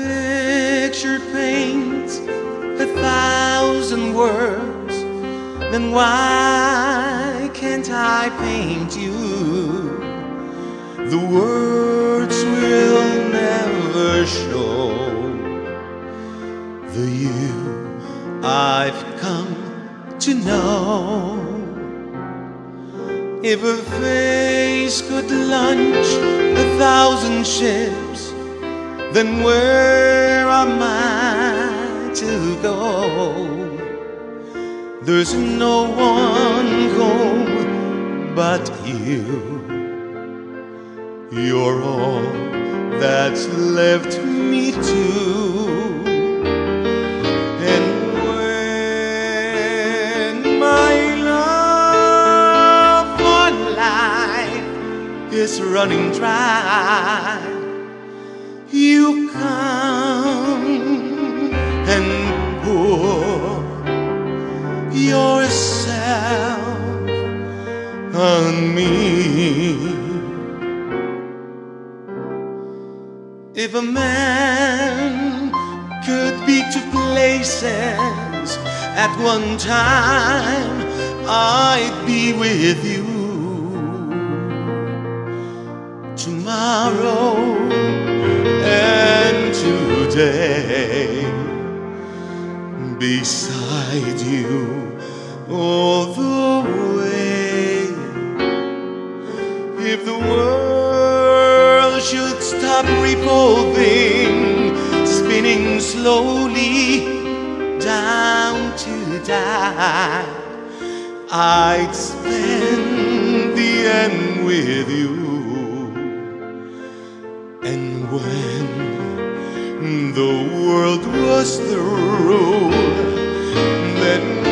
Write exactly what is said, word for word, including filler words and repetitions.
picture paints a thousand words, then why can't I paint you? The words will never show the you I've come to know. If a face could launch a thousand ships, then where am I to go? There's no one home but you. You're all that's left me to. And when my love for life is running dry, you come and pour yourself on me. If a man could be two places at one time, I'd be with you tomorrow and today, beside you all the way. If the world should stop revolving, spinning slowly down to die, I'd spend the end with you. And when the world was through, then